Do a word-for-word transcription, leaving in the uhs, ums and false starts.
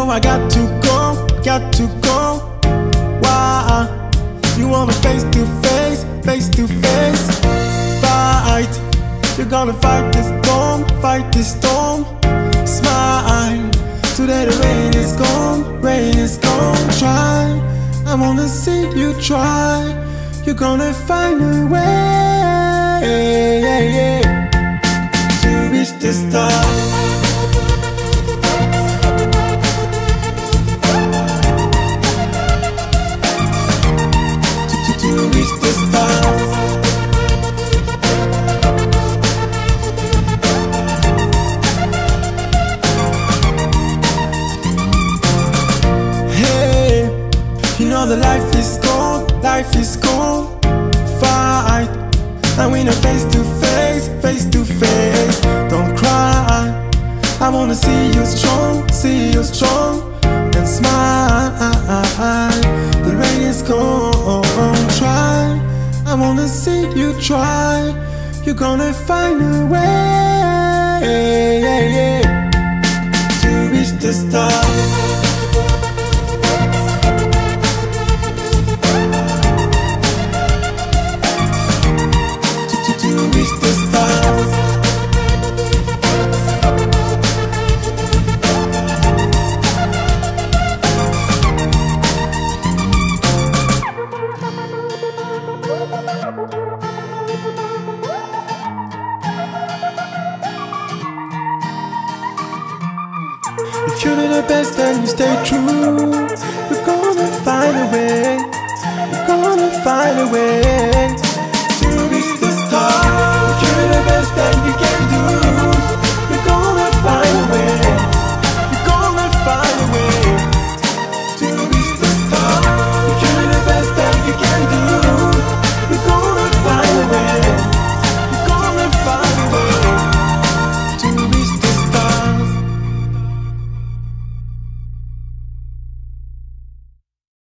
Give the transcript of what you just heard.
I got to go, got to go. Why? You want me face to face, face to face. Fight, you're gonna fight this storm, fight this storm. Smile, today the rain is gone, rain is gone. Try, I wanna see you try. You're gonna find a way, yeah, yeah, to reach the stars. You know that life is cold, life is cold. Fight, and we know face to face, face to face. Don't cry, I wanna see you strong, see you strong, and smile. The rain is cold, try, I wanna see you try. You're gonna find a way, yeah, yeah, to reach the stars. If you do the best, then you stay true.